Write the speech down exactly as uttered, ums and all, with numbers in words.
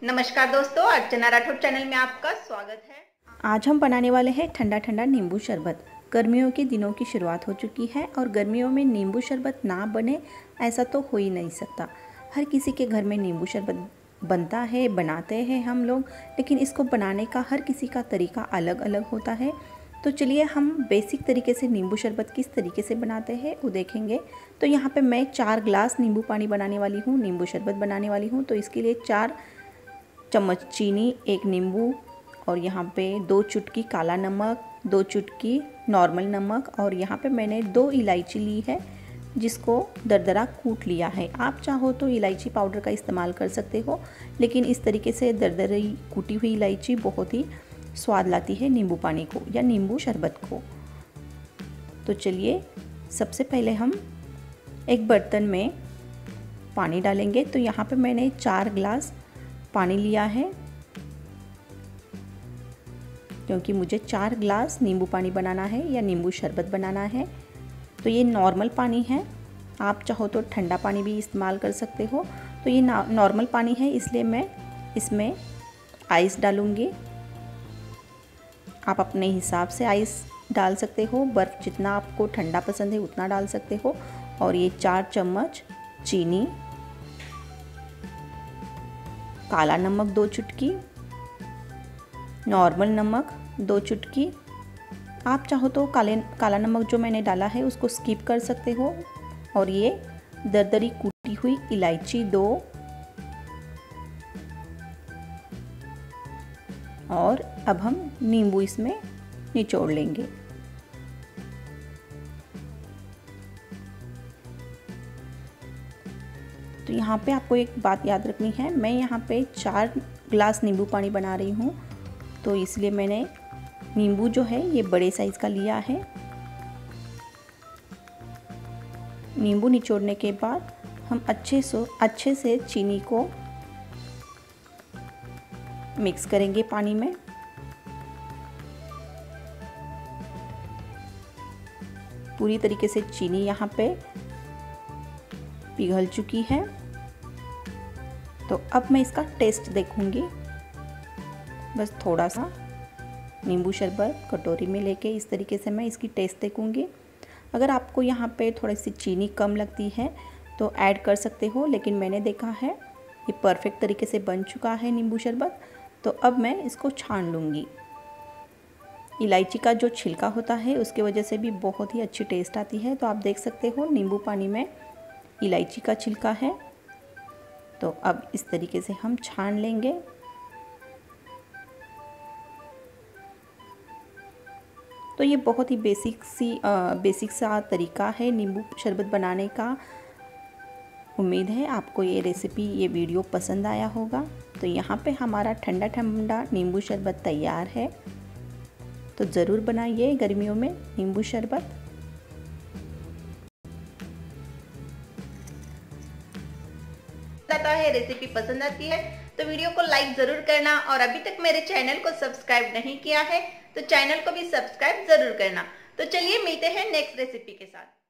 नमस्कार दोस्तों, अर्चना राठौड़ चैनल में आपका स्वागत है। आज हम बनाने वाले हैं ठंडा ठंडा नींबू शरबत। गर्मियों के दिनों की शुरुआत हो चुकी है और गर्मियों में नींबू शरबत ना बने ऐसा तो हो ही नहीं सकता। हर किसी के घर में नींबू शरबत बनता है, बनाते हैं हम लोग, लेकिन इसको बनाने का हर किसी का तरीका अलग अलग होता है। तो चलिए हम बेसिक तरीके से नींबू शरबत किस तरीके से बनाते हैं वो देखेंगे। तो यहाँ पे मैं चार ग्लास नींबू पानी बनाने वाली हूँ, नींबू शरबत बनाने वाली हूँ। तो इसके लिए चार चम्मच चीनी, एक नींबू और यहाँ पे दो चुटकी काला नमक, दो चुटकी नॉर्मल नमक और यहाँ पे मैंने दो इलायची ली है जिसको दरदरा कूट लिया है। आप चाहो तो इलायची पाउडर का इस्तेमाल कर सकते हो, लेकिन इस तरीके से दरदरी कूटी हुई इलायची बहुत ही स्वाद लाती है नींबू पानी को या नींबू शरबत को। तो चलिए सबसे पहले हम एक बर्तन में पानी डालेंगे। तो यहाँ पे मैंने चार गिलास पानी लिया है क्योंकि मुझे चार गिलास नींबू पानी बनाना है या नींबू शरबत बनाना है। तो ये नॉर्मल पानी है, आप चाहो तो ठंडा पानी भी इस्तेमाल कर सकते हो। तो ये नॉर्मल पानी है इसलिए मैं इसमें आइस डालूँगी। आप अपने हिसाब से आइस डाल सकते हो, बर्फ़ जितना आपको ठंडा पसंद है उतना डाल सकते हो। और ये चार चम्मच चीनी, काला नमक दो चुटकी, नॉर्मल नमक दो चुटकी। आप चाहो तो काले काला नमक जो मैंने डाला है उसको स्किप कर सकते हो। और ये दरदरी कूटी हुई इलायची दो और अब हम नींबू इसमें निचोड़ लेंगे। तो यहाँ पे आपको एक बात याद रखनी है, मैं यहाँ पे चार गिलास नींबू पानी बना रही हूँ, तो इसलिए मैंने नींबू जो है ये बड़े साइज़ का लिया है। नींबू निचोड़ने के बाद हम अच्छे से अच्छे से चीनी को मिक्स करेंगे पानी में। पूरी तरीके से चीनी यहाँ पे पिघल चुकी है। तो अब मैं इसका टेस्ट देखूंगी। बस थोड़ा सा नींबू शरबत कटोरी में लेके इस तरीके से मैं इसकी टेस्ट देखूंगी। अगर आपको यहाँ पे थोड़ी सी चीनी कम लगती है तो ऐड कर सकते हो, लेकिन मैंने देखा है ये परफेक्ट तरीके से बन चुका है नींबू शरबत। तो अब मैं इसको छान लूँगी। इलायची का जो छिलका होता है उसकी वजह से भी बहुत ही अच्छी टेस्ट आती है। तो आप देख सकते हो नींबू पानी में इलायची का छिलका है। तो अब इस तरीके से हम छान लेंगे। तो ये बहुत ही बेसिक सी आ, बेसिक सा तरीका है नींबू शरबत बनाने का। उम्मीद है आपको ये रेसिपी ये वीडियो पसंद आया होगा। तो यहाँ पे हमारा ठंडा ठंडा नींबू शरबत तैयार है। तो ज़रूर बनाइए गर्मियों में नींबू शरबत। है रेसिपी पसंद आती है तो वीडियो को लाइक जरूर करना, और अभी तक मेरे चैनल को सब्सक्राइब नहीं किया है तो चैनल को भी सब्सक्राइब जरूर करना। तो चलिए मिलते हैं नेक्स्ट रेसिपी के साथ।